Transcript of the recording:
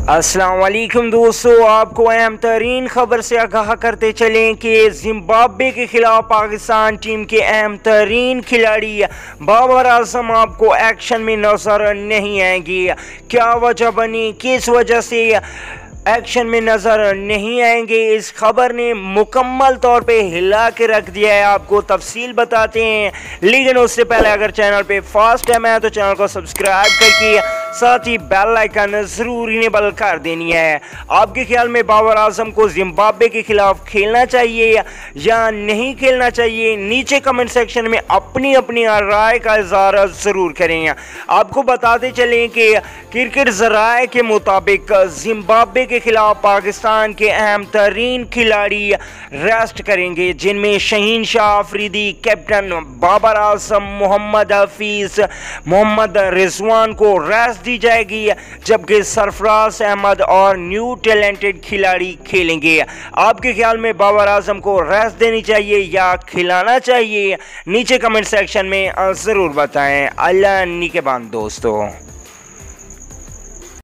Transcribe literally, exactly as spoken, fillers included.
अस्सलाम वालेकुम दोस्तों, आपको अहम तरीन खबर से आगाह करते चलें कि जिम्बाब्वे के खिलाफ पाकिस्तान टीम के अहम तरीन खिलाड़ी बाबर आजम आपको एक्शन में नजर नहीं आएंगे। क्या वजह बनी, किस वजह से एक्शन में नज़र नहीं आएंगे, इस खबर ने मुकम्मल तौर पे हिला के रख दिया है। आपको तफसील बताते हैं, लेकिन उससे पहले अगर चैनल पे फर्स्ट टाइम है तो चैनल को सब्सक्राइब करके साथ ही बेल आइकन ज़रूर इनेबल कर देनी है। आपके ख्याल में बाबर आजम को जिम्बाब्वे के खिलाफ खेलना चाहिए या नहीं खेलना चाहिए, नीचे कमेंट सेक्शन में अपनी अपनी राय का इज़हार ज़रूर करें। आपको बताते चलें कि क्रिकेट ज़राए के मुताबिक जिम्बाब्वे के खिलाफ पाकिस्तान के अहम तरीन खिलाड़ी रेस्ट करेंगे, जिनमें शहीन शाह अफरीदी, कैप्टन बाबर आजम, मोहम्मद हफीज, मोहम्मद रिजवान को रेस्ट दी जाएगी, जबकि सरफराज अहमद और न्यू टैलेंटेड खिलाड़ी खेलेंगे। आपके ख्याल में बाबर आजम को रेस्ट देनी चाहिए या खिलाना चाहिए, नीचे कमेंट सेक्शन में ज़रूर बताएं। अल्लाह निगहबान दोस्तों।